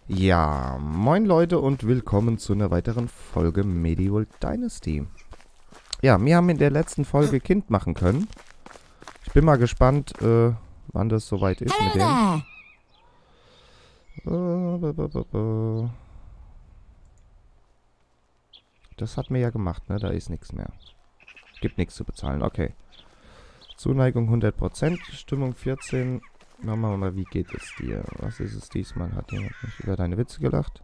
Ja, moin Leute und willkommen zu einer weiteren Folge Medieval Dynasty. Ja, wir haben in der letzten Folge Kind machen können. Ich bin mal gespannt, wann das soweit ist mit dem. Das hat mir ja gemacht, ne? Da ist nichts mehr. Gibt nichts zu bezahlen, okay. Zuneigung 100%, Stimmung 14. Machen wir mal, wie geht es dir? Was ist es diesmal? Hat jemand nicht über deine Witze gelacht?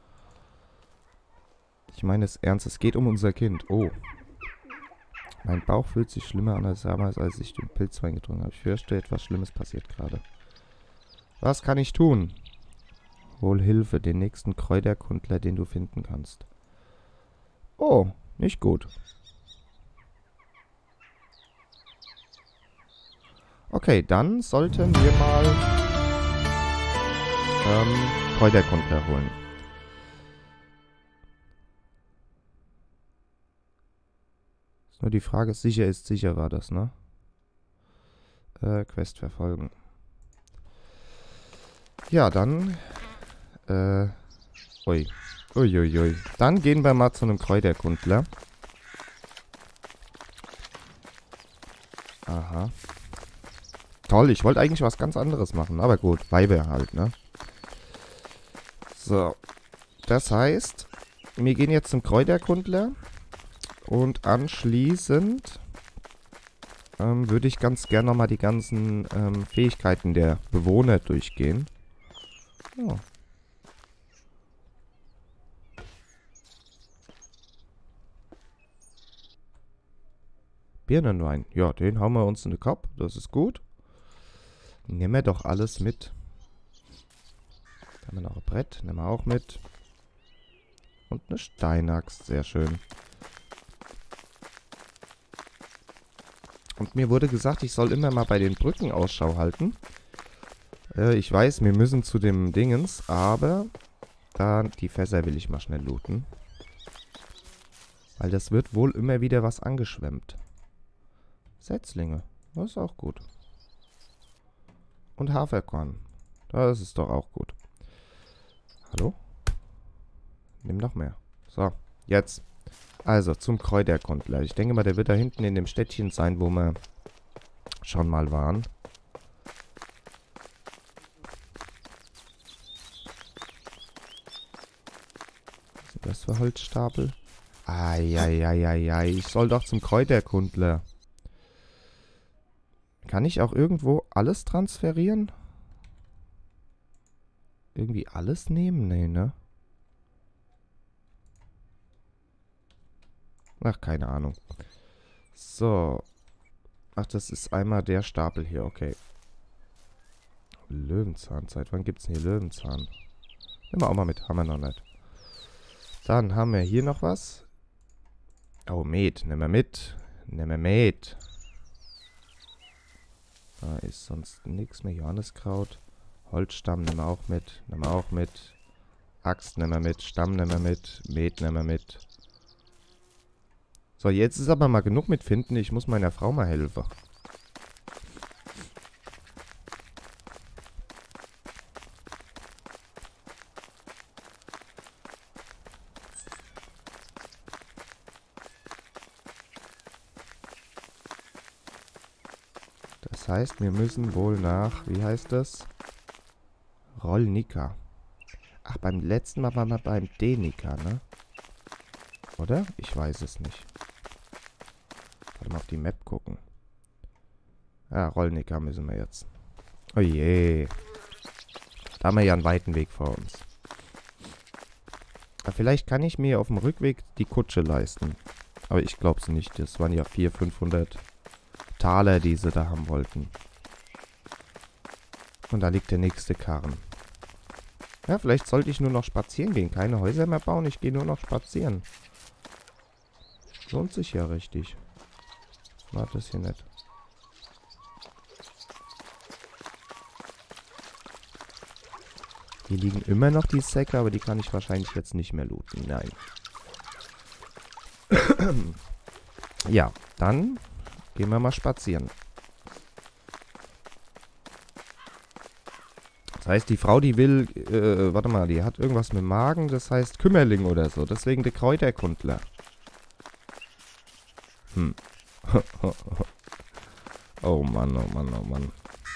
Ich meine es ernst, es geht um unser Kind. Oh. Mein Bauch fühlt sich schlimmer an als damals, als ich den Pilzwein getrunken habe. Ich fürchte, etwas Schlimmes passiert gerade. Was kann ich tun? Hol Hilfe, den nächsten Kräuterkundler, den du finden kannst. Oh, nicht gut. Okay, dann sollten wir mal Kräuterkundler holen. Ist nur die Frage, sicher ist sicher war das, ne? Quest verfolgen. Ja, dann ui. Uiuiui. Dann gehen wir mal zu einem Kräuterkundler. Aha. Toll, ich wollte eigentlich was ganz anderes machen, aber gut, Weiber halt, ne? So. Das heißt, wir gehen jetzt zum Kräuterkundler und anschließend würde ich ganz gerne nochmal die ganzen Fähigkeiten der Bewohner durchgehen. Oh. Birnenwein. Ja, den hauen wir uns in den Kopf. Das ist gut. Nehmen wir doch alles mit. Da haben wir noch ein Brett. Nehmen wir auch mit. Und eine Steinaxt. Sehr schön. Und mir wurde gesagt, ich soll immer mal bei den Brücken Ausschau halten. Ich weiß, wir müssen zu dem Dingens, aber da die Fässer will ich mal schnell looten. Weil das wird wohl immer wieder was angeschwemmt. Setzlinge. Das ist auch gut. Und Haferkorn. Das ist doch auch gut. Hallo? Nimm noch mehr. So, jetzt. Also, zum Kräuterkundler. Ich denke mal, der wird da hinten in dem Städtchen sein, wo wir schon mal waren. Was sind das für Holzstapel? Eieieiei. Ich soll doch zum Kräuterkundler. Kann ich auch irgendwo alles transferieren? Irgendwie alles nehmen? Nee, ne? Ach, keine Ahnung. So. Ach, das ist einmal der Stapel hier, okay. Löwenzahn. Seit wann gibt's denn hier Löwenzahn? Nehmen wir auch mal mit. Haben wir noch nicht. Dann haben wir hier noch was. Oh, Met. Nehmen wir mit. Nehmen wir mit. Da ist sonst nichts mehr. Johanniskraut. Holzstamm nehmen wir auch mit. Nehmen wir auch mit. Axt nehmen wir mit. Stamm nehmen wir mit. Met nehmen wir mit. So, jetzt ist aber mal genug mit finden. Ich muss meiner Frau mal helfen. Das heißt, wir müssen wohl nach, wie heißt das? Rollnica. Ach, beim letzten Mal waren wir beim Denica, ne? Oder? Ich weiß es nicht. Warte mal auf die Map gucken. Ja, Rollnica müssen wir jetzt. Oh je. Da haben wir ja einen weiten Weg vor uns. Aber vielleicht kann ich mir auf dem Rückweg die Kutsche leisten. Aber ich glaube es nicht. Das waren ja 400, 500 Taler, die sie da haben wollten. Und da liegt der nächste Karren. Ja, vielleicht sollte ich nur noch spazieren gehen. Keine Häuser mehr bauen. Ich gehe nur noch spazieren. Lohnt sich ja richtig. War das hier nicht. Hier liegen immer noch die Säcke, aber die kann ich wahrscheinlich jetzt nicht mehr looten. Nein. Ja, dann gehen wir mal spazieren. Das heißt, die Frau, die will, warte mal, die hat irgendwas mit dem Magen, das heißt Kümmerling oder so. Deswegen der Kräuterkundler. Oh Mann, oh Mann, oh Mann.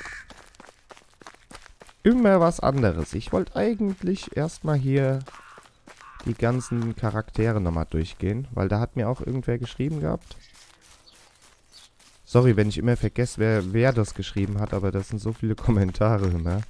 Immer was anderes. Ich wollte eigentlich erstmal hier die ganzen Charaktere nochmal durchgehen, weil da hat mir auch irgendwer geschrieben gehabt. Sorry, wenn ich immer vergesse, wer das geschrieben hat, aber das sind so viele Kommentare immer.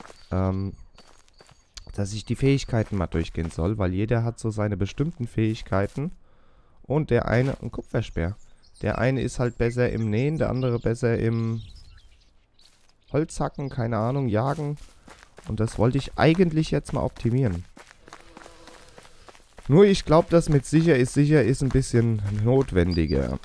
Dass ich die Fähigkeiten mal durchgehen soll, weil jeder hat so seine bestimmten Fähigkeiten. Und der eine, ein Kupferspeer. Der eine ist halt besser im Nähen, der andere besser im Holzhacken, keine Ahnung, jagen. Und das wollte ich eigentlich jetzt mal optimieren. Nur ich glaube, das mit sicher ist ein bisschen notwendiger.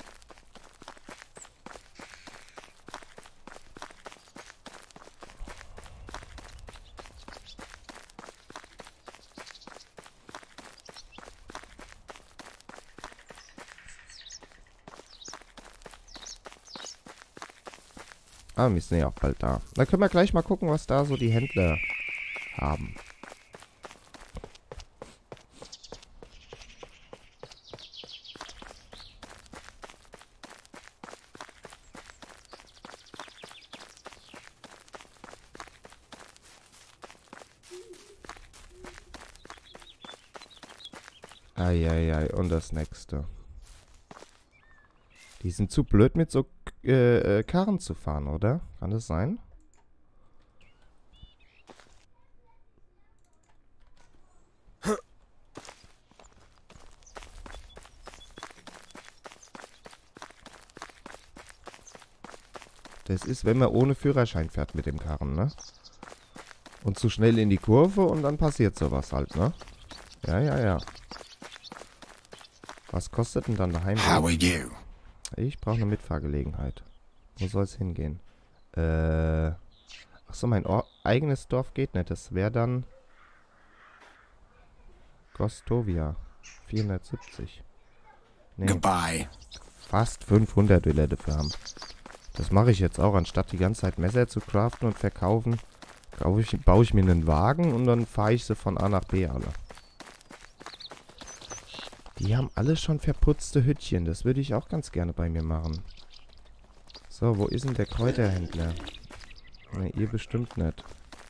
Ah, wir sind ja auch bald da. Dann können wir gleich mal gucken, was da so die Händler haben. Eieiei, und das nächste. Die sind zu blöd mit so Karren zu fahren, oder? Kann das sein? Das ist, wenn man ohne Führerschein fährt mit dem Karren, ne? Und zu schnell in die Kurve und dann passiert sowas halt, ne? Ja, ja, ja. Was kostet denn dann daheim? How are you? Ich brauche eine Mitfahrgelegenheit. Wo soll es hingehen? Achso, mein eigenes Dorf geht nicht. Das wäre dann Gostovia. 470. Nee, Goodbye. fast 500 will er dafür haben. Das mache ich jetzt auch. Anstatt die ganze Zeit Messer zu craften und verkaufen, baue ich mir einen Wagen und dann fahre ich sie von A nach B alle. Die haben alle schon verputzte Hütchen. Das würde ich auch ganz gerne bei mir machen. So, wo ist denn der Kräuterhändler? Ne, ihr bestimmt nicht.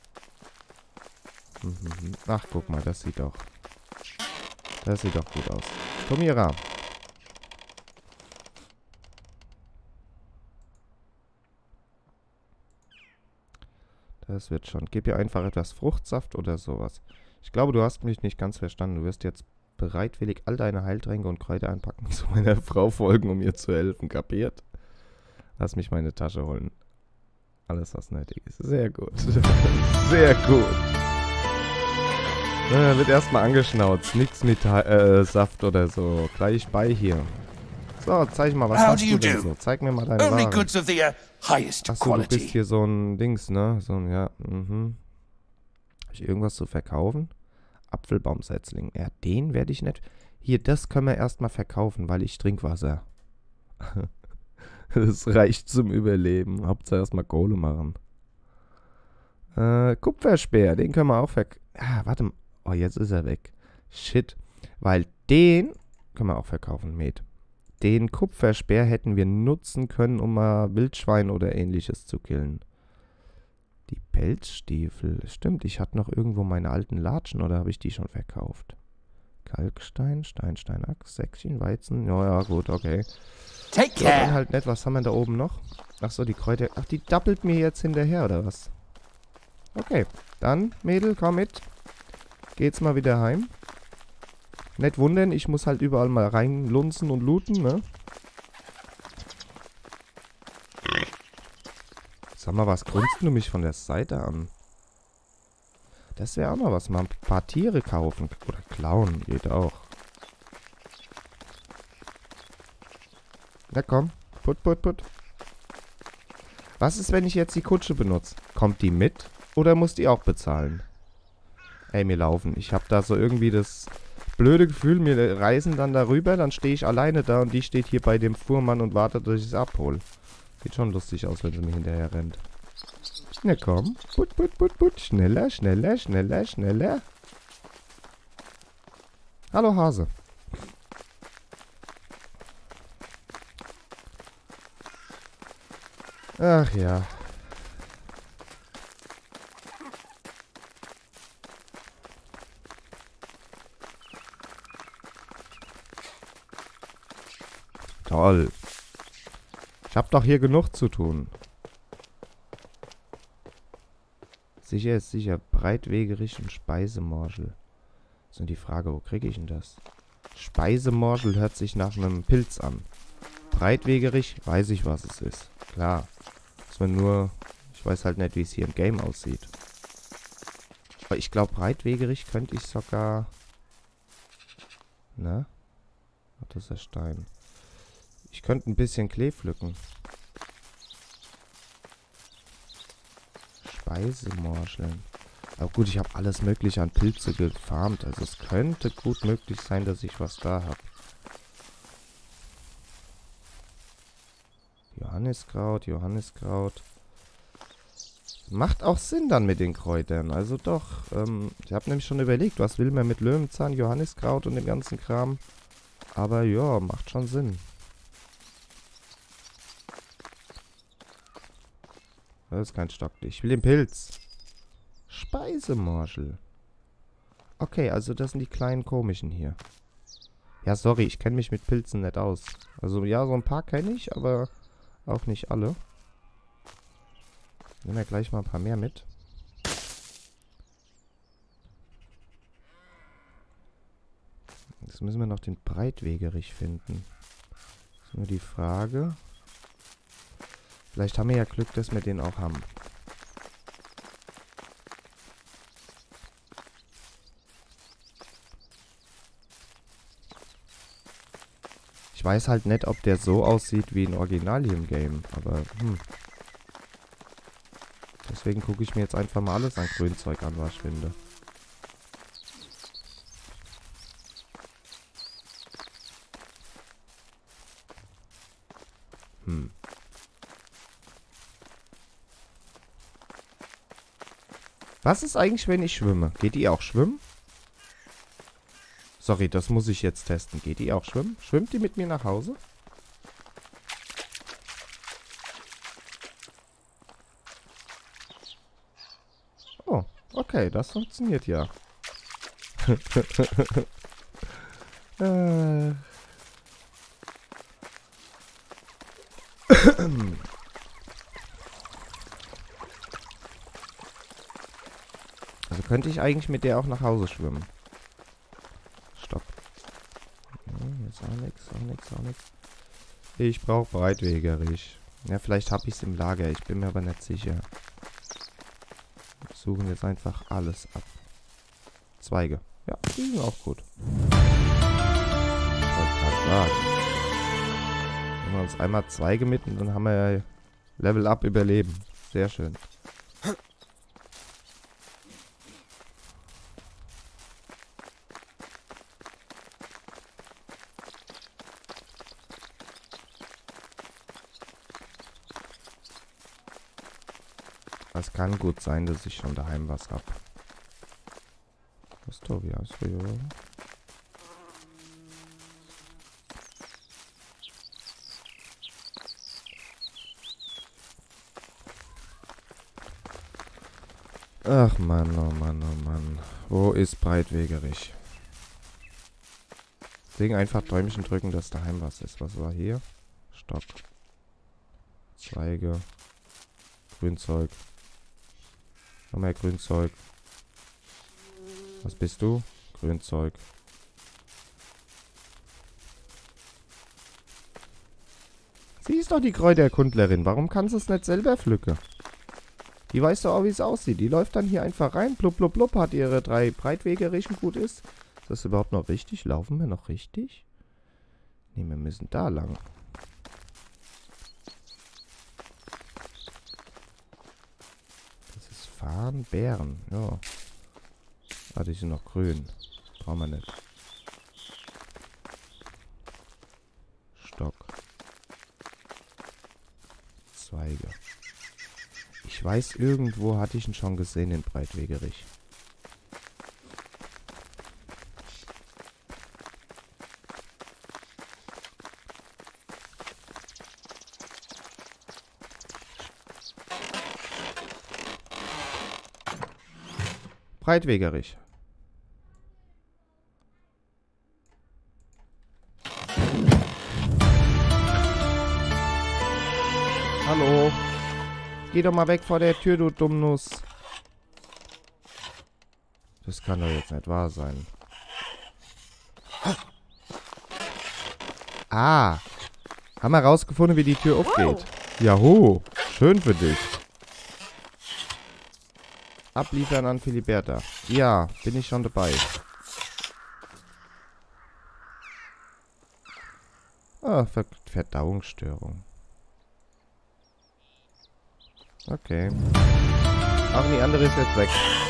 Ach, guck mal, das sieht doch gut aus. Tomira. Das wird schon. Gib ihr einfach etwas Fruchtsaft oder sowas. Ich glaube, du hast mich nicht ganz verstanden. Du wirst jetzt bereitwillig all deine Heiltränke und Kräuter einpacken, zu meiner Frau folgen, um ihr zu helfen. Kapiert? Lass mich meine Tasche holen. Alles, was nötig ist. Sehr gut. Sehr gut. Wird erstmal angeschnauzt. Nichts mit Saft oder so. Gleich bei hier. So, zeig mal, was hast du denn so? Zeig mir mal deine Only Waren. goods of the highest Achso, du bist quality. hier so ein Dings, ne? So ein, ja, Habe ich irgendwas zu verkaufen? Apfelbaumsetzling. Ja, den werde ich nicht... Hier, das können wir erstmal verkaufen, weil ich Trinkwasser. Das reicht zum Überleben. Hauptsache erstmal Kohle machen. Kupferspeer, den können wir auch verkaufen. Ah, warte mal. Oh, jetzt ist er weg. Shit. Weil den können wir auch verkaufen, Met. Den Kupferspeer hätten wir nutzen können, um mal Wildschwein oder ähnliches zu killen. Die Pelzstiefel. Stimmt, ich hatte noch irgendwo meine alten Latschen oder habe ich die schon verkauft? Kalkstein, Steinsteinachs, Säckchen, Weizen. Ja, gut, okay. Take So, dann care. halt nicht. Was haben wir da oben noch? Achso, die Kräuter. Ach, die dappelt mir jetzt hinterher, oder was? Okay, dann, Mädel, komm mit. Geht's mal wieder heim. Nicht wundern, ich muss halt überall mal reinlunzen und looten, ne? Sag mal, was grunzt du mich von der Seite an? Das wäre auch noch was. Mal ein paar Tiere kaufen. Oder klauen. Geht auch. Na komm. Put. Was ist, wenn ich jetzt die Kutsche benutze? Kommt die mit? Oder muss die auch bezahlen? Ey, wir laufen. Ich habe da so irgendwie das blöde Gefühl, wir reisen dann darüber, dann stehe ich alleine da und die steht hier bei dem Fuhrmann und wartet, dass ich es abhole. Sieht schon lustig aus, wenn sie mir hinterher rennt. Na komm. Put, put, put, put. Schneller, schneller, schneller, schneller. Hallo Hase. Ach ja. Toll. Ich hab doch hier genug zu tun. Sicher ist sicher. Breitwegerich und Speisemorschel. Das ist nur die Frage, wo kriege ich denn das? Speisemorschel hört sich nach einem Pilz an. Breitwegerich, weiß ich, was es ist. Klar. Ist mir nur... Ich weiß halt nicht, wie es hier im Game aussieht. Aber ich glaube, Breitwegerich könnte ich sogar... Ne? Ach, das ist der Stein. Ich könnte ein bisschen Klee pflücken. Speisemorscheln. Aber gut, ich habe alles mögliche an Pilze gefarmt. Also es könnte gut möglich sein, dass ich was da habe. Johanniskraut, Johanniskraut. Macht auch Sinn dann mit den Kräutern. Also doch. Ich habe nämlich schon überlegt, was will man mit Löwenzahn, Johanniskraut und dem ganzen Kram. Aber ja, macht schon Sinn. Das ist kein Stock. Ich will den Pilz. Speisemorschel. Okay, also das sind die kleinen komischen hier. Ja, sorry, ich kenne mich mit Pilzen nicht aus. Also ja, so ein paar kenne ich, aber auch nicht alle. Nehmen wir gleich mal ein paar mehr mit. Jetzt müssen wir noch den Breitwegerich finden. Das ist nur die Frage. Vielleicht haben wir ja Glück, dass wir den auch haben. Ich weiß halt nicht, ob der so aussieht wie ein Original hier im Game. Aber, Deswegen gucke ich mir jetzt einfach mal alles an Grünzeug an, was ich finde. Was ist eigentlich, wenn ich schwimme? Geht die auch schwimmen? Sorry, das muss ich jetzt testen. Geht die auch schwimmen? Schwimmt die mit mir nach Hause? Oh, okay, das funktioniert ja. Also könnte ich eigentlich mit der auch nach Hause schwimmen. Stopp. Nee, jetzt auch nichts, auch nichts, auch nichts. Ich brauche Breitwegerich. Ja, vielleicht habe ich es im Lager. Ich bin mir aber nicht sicher. Wir suchen jetzt einfach alles ab. Zweige. Ja, die sind auch gut. Ich wollte gerade sagen. Nehmen wir uns einmal Zweige mit und dann haben wir ja Level Up überleben. Sehr schön. Es kann gut sein, dass ich schon daheim was hab. Was ist Tobi aus? Ach Mann, oh Mann, oh Mann. Wo ist Breitwegerich? Deswegen einfach Däumchen drücken, dass daheim was ist. Was war hier? Stock. Zweige. Grünzeug. Noch mehr Grünzeug. Was bist du? Grünzeug. Sie ist doch die Kräuterkundlerin. Warum kann sie es nicht selber pflücken? Die weiß doch auch, wie es aussieht. Die läuft dann hier einfach rein. Blub, blub, blub. Hat ihre 3 Breitwegerichen. Gut ist. Ist das überhaupt noch richtig? Laufen wir noch richtig? Ne, wir müssen da lang. Fahren, Beeren, ja. Ah, die sind noch grün. Brauchen wir nicht. Stock. Zweige. Ich Ich weiß, irgendwo hatte ich ihn schon gesehen, in Breitwegerich. Breitwegerich. Hallo. Geh doch mal weg vor der Tür, du Dummnuss. Das kann doch jetzt nicht wahr sein. Ah. Haben wir rausgefunden, wie die Tür aufgeht. Jaho. Schön für dich. Abliefern an Filiberta. Ja, bin ich schon dabei. Ah, Verdauungsstörung. Okay. Ach, die andere ist jetzt weg.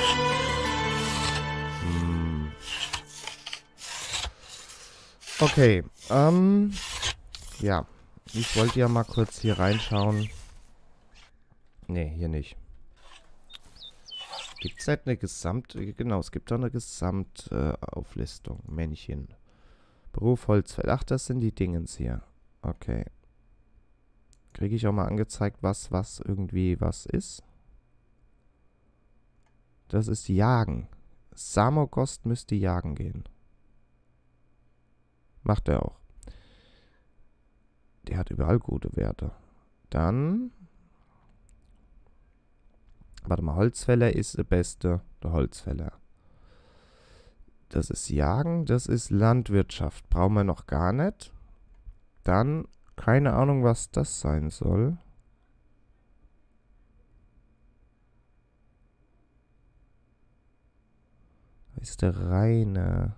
Okay, ja. Ich wollte ja mal kurz hier reinschauen. Nee, hier nicht. Gibt es halt eine Genau, es gibt doch eine Gesamtauflistung. Männchen. Beruf Holzfeld. Ach, das sind die Dingens hier. Okay. Kriege ich auch mal angezeigt, was irgendwie was ist? Das ist Jagen. Samogost müsste jagen gehen. Macht er auch. Der hat überall gute Werte. Dann... Warte mal, Holzfäller ist der Beste. Der Holzfäller. Das ist Jagen, das ist Landwirtschaft. Brauchen wir noch gar nicht. Dann... Keine Ahnung, was das sein soll. Da ist der Rainer.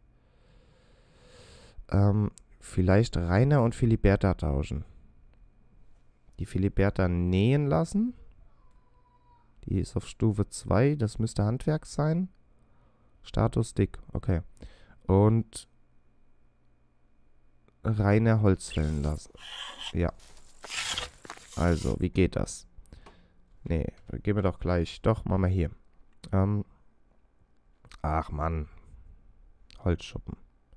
Vielleicht Rainer und Filiberta tauschen. Die Filiberta nähen lassen. Die ist auf Stufe 2. Das müsste Handwerk sein. Status dick. Okay. Und... Rainer Holz fällen lassen. Ja. Also, wie geht das? Nee, gehen wir doch gleich. Doch, machen wir hier. Ach, Mann. Holzschuppen.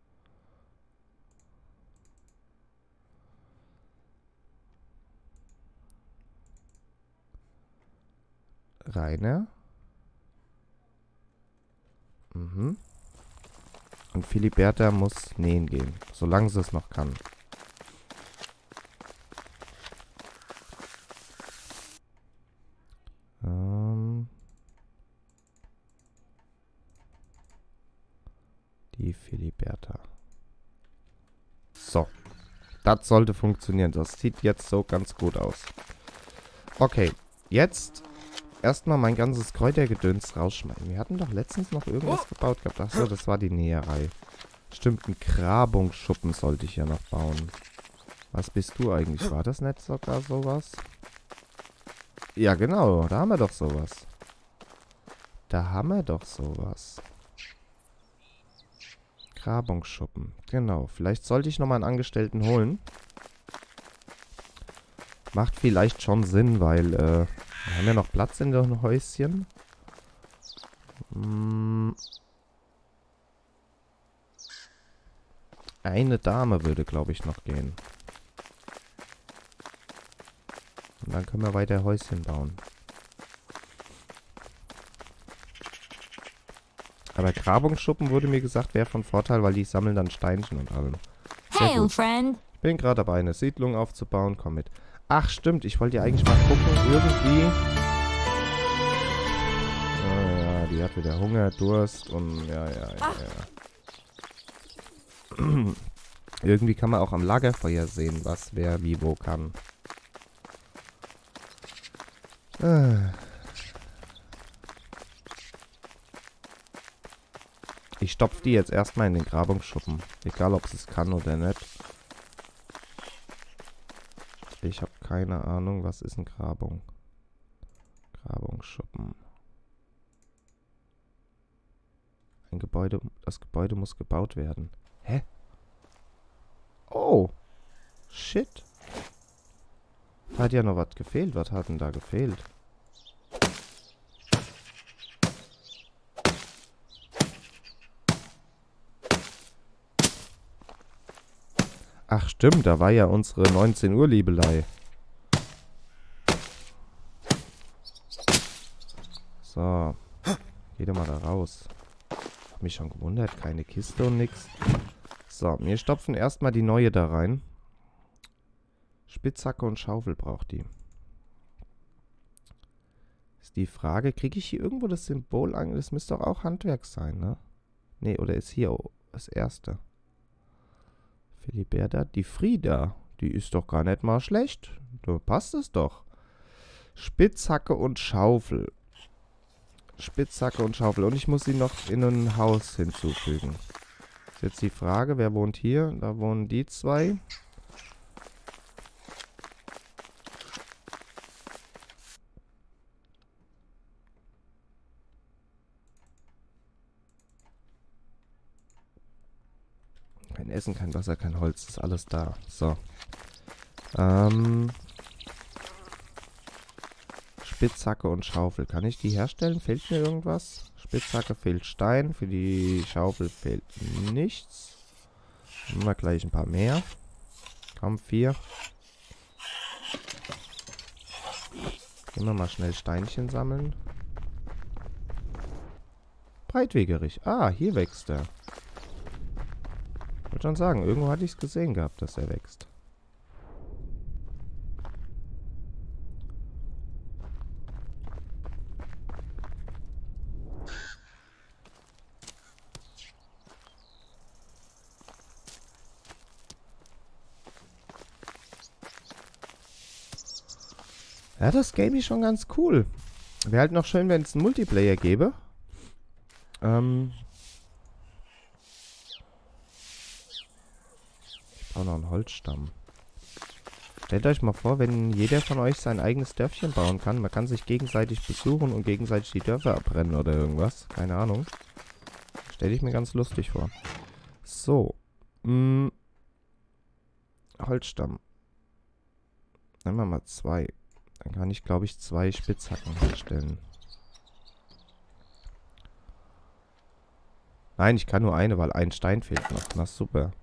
Rainer. Mhm. Und Filiberta muss nähen gehen, solange sie es noch kann. Die Filiberta. So. Das sollte funktionieren. Das sieht jetzt so ganz gut aus. Okay. Jetzt erstmal mein ganzes Kräutergedöns rausschmeißen. Wir hatten doch letztens noch irgendwas gebaut gehabt. Achso, das war die Näherei. Stimmt, einen Grabungsschuppen sollte ich ja noch bauen. Was bist du eigentlich? War das nicht sogar sowas? Ja, genau. Da haben wir doch sowas. Da haben wir doch sowas. Grabungsschuppen. Genau. Vielleicht sollte ich nochmal einen Angestellten holen. Macht vielleicht schon Sinn, weil wir haben ja noch Platz in dem Häuschen. Eine Dame würde, glaube ich, noch gehen. Und dann können wir weiter Häuschen bauen. Aber Grabungsschuppen wurde mir gesagt, wäre von Vorteil, weil die sammeln dann Steinchen und allem. Hey, old friend. Ich bin gerade dabei, eine Siedlung aufzubauen. Komm mit. Ach, stimmt. Ich wollte ja eigentlich mal gucken, irgendwie... Ja, die hat wieder Hunger, Durst und... Ja. Irgendwie kann man auch am Lagerfeuer sehen, was wer wie wo kann. Ich stopfe die jetzt erstmal in den Grabungsschuppen. Egal, ob sie es kann oder nicht. Ich habe keine Ahnung, was ist ein Grabung? Grabungsschuppen. Ein Gebäude, das Gebäude muss gebaut werden. Hä? Oh. Shit. Da hat ja noch was gefehlt. Was hat denn da gefehlt? Ach stimmt, da war ja unsere 19 Uhr Liebelei. So. Geh doch mal da raus. Hab mich schon gewundert, keine Kiste und nix. So, wir stopfen erstmal die neue da rein. Spitzhacke und Schaufel braucht die. Ist die Frage, kriege ich hier irgendwo das Symbol an? Das müsste doch auch Handwerk sein, ne? Ne, oder ist hier das erste? Filiberda, die Frieda. Die ist doch gar nicht mal schlecht. Da passt es doch. Spitzhacke und Schaufel. Spitzhacke und Schaufel. Und ich muss sie noch in ein Haus hinzufügen. Ist jetzt die Frage, wer wohnt hier? Da wohnen die zwei. Kein Essen, kein Wasser, kein Holz. Ist alles da. So. Spitzhacke und Schaufel. Kann ich die herstellen? Fehlt mir irgendwas? Spitzhacke fehlt Stein. Für die Schaufel fehlt nichts. Nehmen wir gleich ein paar mehr. Komm, 4. Gehen wir mal schnell Steinchen sammeln. Breitwegerich. Ah, hier wächst er. Ich wollte schon sagen, irgendwo hatte ich es gesehen gehabt, dass er wächst. Ja, das Game ist schon ganz cool. Wäre halt noch schön, wenn es einen Multiplayer gäbe. Ich brauche noch einen Holzstamm. Stellt euch mal vor, wenn jeder von euch sein eigenes Dörfchen bauen kann. Man kann sich gegenseitig besuchen und gegenseitig die Dörfer abbrennen oder irgendwas. Keine Ahnung. Stelle ich mir ganz lustig vor. So. Holzstamm. Nehmen wir mal 2. Dann kann ich, glaube ich, 2 Spitzhacken herstellen. Nein, ich kann nur eine, weil ein Stein fehlt noch. Na super.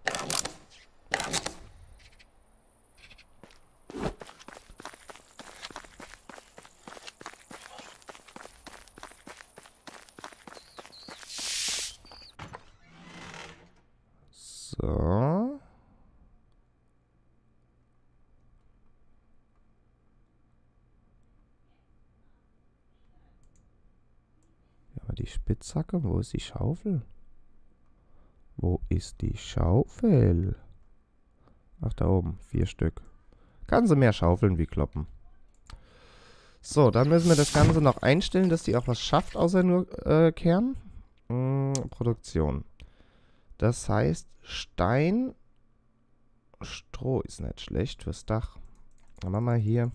So. Ja, die Spitzhacke. Wo ist die Schaufel? Wo ist die Schaufel? Ach, da oben. 4 Stück. Kann sie mehr schaufeln wie kloppen. So, dann müssen wir das Ganze noch einstellen, dass die auch was schafft, außer nur Kern. Produktion. Das heißt, Stein, Stroh ist nicht schlecht fürs Dach. Dann machen wir hier.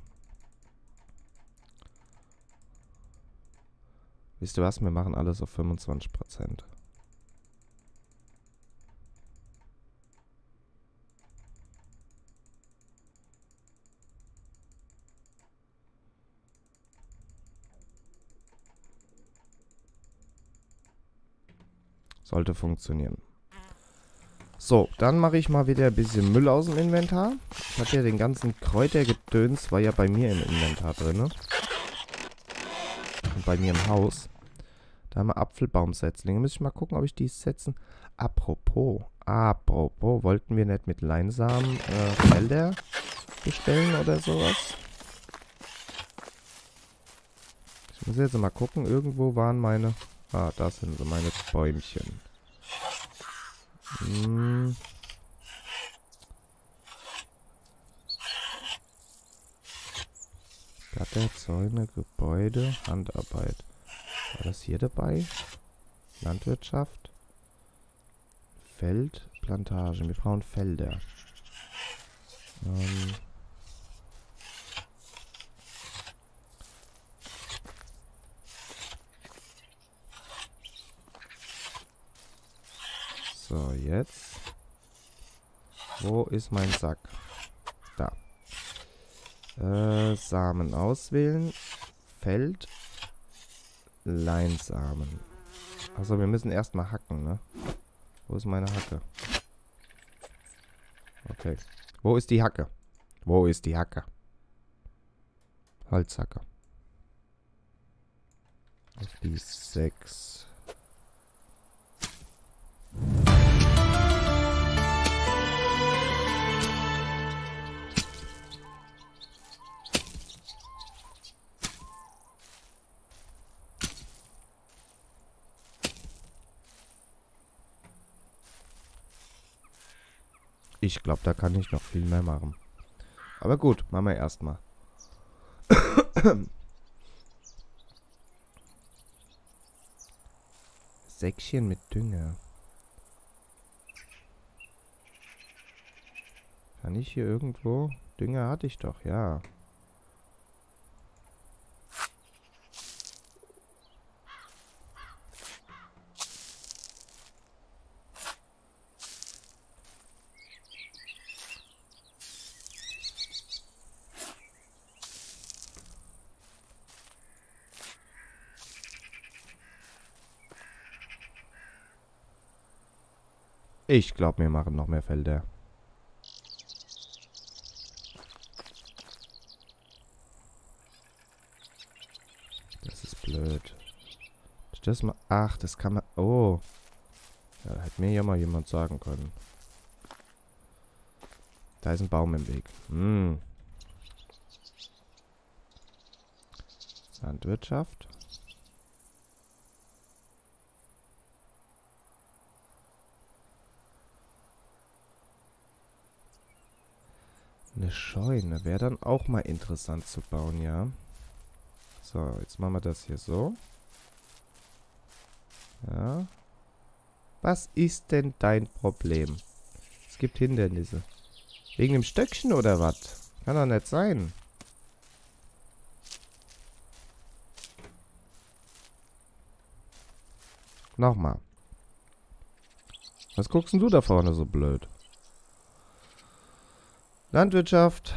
Wisst ihr was? Wir machen alles auf 25%. Sollte funktionieren. So, dann mache ich mal wieder ein bisschen Müll aus dem Inventar. Ich hatte ja den ganzen Kräutergedöns, war ja bei mir im Inventar drin. Und bei mir im Haus. Da haben wir Apfelbaumsetzlinge. Muss ich mal gucken, ob ich die setzen. Apropos, wollten wir nicht mit Leinsamen Felder bestellen oder sowas? Ich muss jetzt mal gucken. Irgendwo waren meine... Ah, da sind so meine Bäumchen. Gatter, Zäune, Gebäude, Handarbeit. War das hier dabei? Landwirtschaft. Feld, Plantage. Wir brauchen Felder. So, jetzt. Wo ist mein Sack? Da. Samen auswählen. Feld. Leinsamen. Also wir müssen erstmal hacken, ne? Wo ist meine Hacke? Okay. Wo ist die Hacke? Wo ist die Hacke? Holzhacke. Auf die 6. Ich glaube, da kann ich noch viel mehr machen. Aber gut, machen wir erstmal. Säckchen mit Dünger. Kann ich hier irgendwo? Dünger hatte ich doch, ja. Ich glaube, wir machen noch mehr Felder. Das ist blöd. Das mal. Ach, das kann man. Oh. Ja, hätte mir ja mal jemand sagen können. Da ist ein Baum im Weg. Landwirtschaft. Eine Scheune wäre dann auch mal interessant zu bauen, ja. So, jetzt machen wir das hier so. Ja. Was ist denn dein Problem? Es gibt Hindernisse. Wegen dem Stöckchen oder was? Kann doch nicht sein. Nochmal. Was guckst denn du da vorne so blöd? Landwirtschaft.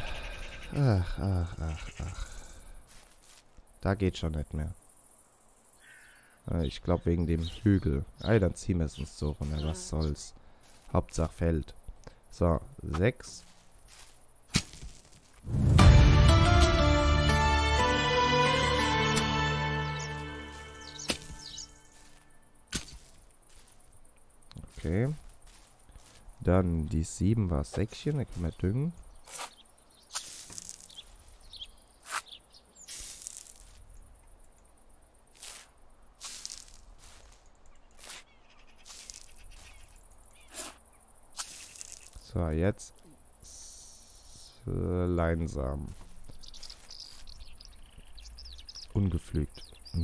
Ach. Da geht schon nicht mehr. Ich glaube wegen dem Hügel. Dann ziehen wir es uns so runter. Was soll's. Hauptsache Feld. So, 6. Okay. Dann die 7 war Säckchen. Da können wir düngen. So, jetzt Leinsamen. Ungepflügt.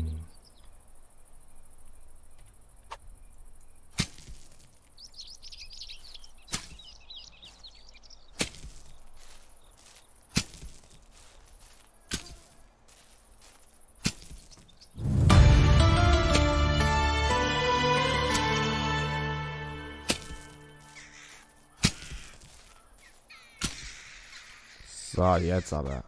So, jetzt aber.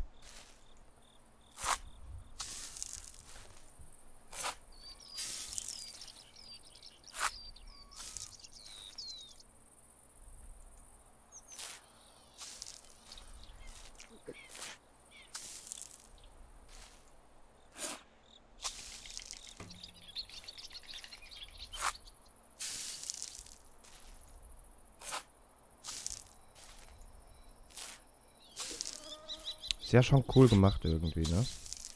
Ist ja schon cool gemacht irgendwie, ne?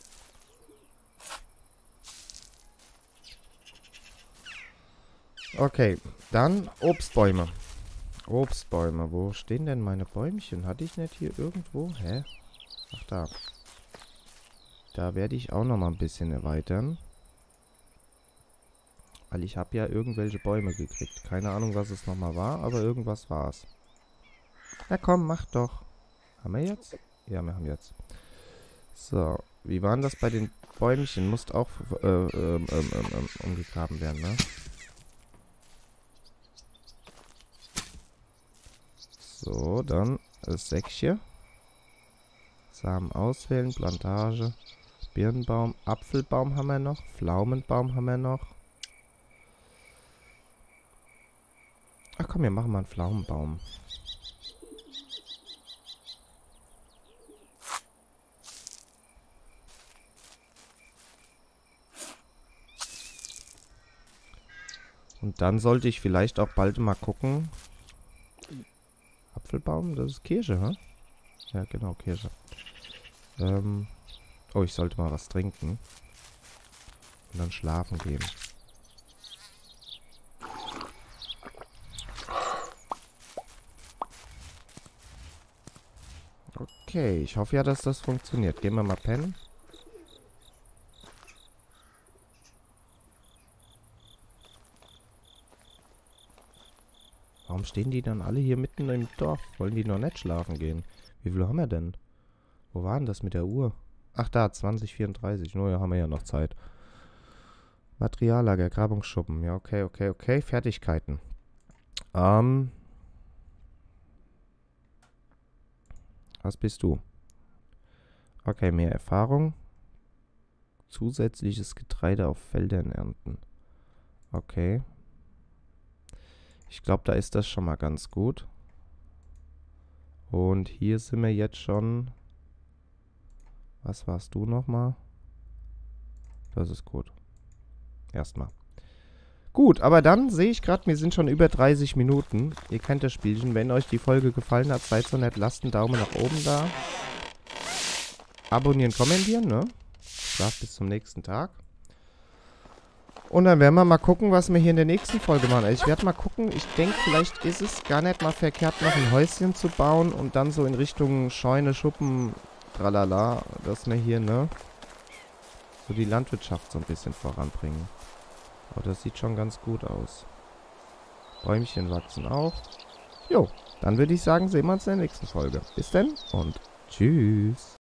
Okay, dann Obstbäume. Obstbäume. Wo stehen denn meine Bäumchen? Hatte ich nicht hier irgendwo? Hä? Ach, da. Da werde ich auch noch mal ein bisschen erweitern. Weil ich habe ja irgendwelche Bäume gekriegt. Keine Ahnung, was es nochmal war, aber irgendwas war es. Na komm, mach doch. Haben wir jetzt? Ja, wir haben jetzt. So, wie war denn das bei den Bäumchen? Musste auch umgegraben werden, ne? So, dann das Säckchen. Samen auswählen, Plantage, Birnbaum, Apfelbaum haben wir noch, Pflaumenbaum haben wir noch. Ach komm, wir machen mal einen Pflaumenbaum. Und dann sollte ich vielleicht auch bald mal gucken. Apfelbaum, das ist Kirsche, hä? Ja, genau, Kirsche. Oh, ich sollte mal was trinken. Und dann schlafen gehen. Okay, ich hoffe ja, dass das funktioniert. Gehen wir mal pennen. Warum stehen die dann alle hier mitten im Dorf? Wollen die noch nicht schlafen gehen? Wie viel haben wir denn? Wo war denn das mit der Uhr? Ach da, 2034. Nur ja, haben wir ja noch Zeit. Materiallager, Grabungsschuppen. Ja, okay, okay, okay. Fertigkeiten. Was bist du? Okay, mehr Erfahrung. Zusätzliches Getreide auf Feldern ernten. Okay. Ich glaube, da ist das schon mal ganz gut. Und hier sind wir jetzt schon... Was warst du nochmal? Das ist gut. Erstmal. Gut, aber dann sehe ich gerade, wir sind schon über 30 Minuten. Ihr kennt das Spielchen. Wenn euch die Folge gefallen hat, seid so nett, lasst einen Daumen nach oben da. Abonnieren, kommentieren, ne? Schlaf bis zum nächsten Tag. Und dann werden wir mal gucken, was wir hier in der nächsten Folge machen. Also ich werde mal gucken, ich denke, vielleicht ist es gar nicht mal verkehrt, noch ein Häuschen zu bauen und dann so in Richtung Scheune, Schuppen, tralala, dass wir hier, ne, so die Landwirtschaft so ein bisschen voranbringen. Aber das sieht schon ganz gut aus. Bäumchen wachsen auch. Jo, dann würde ich sagen, sehen wir uns in der nächsten Folge. Bis denn und tschüss.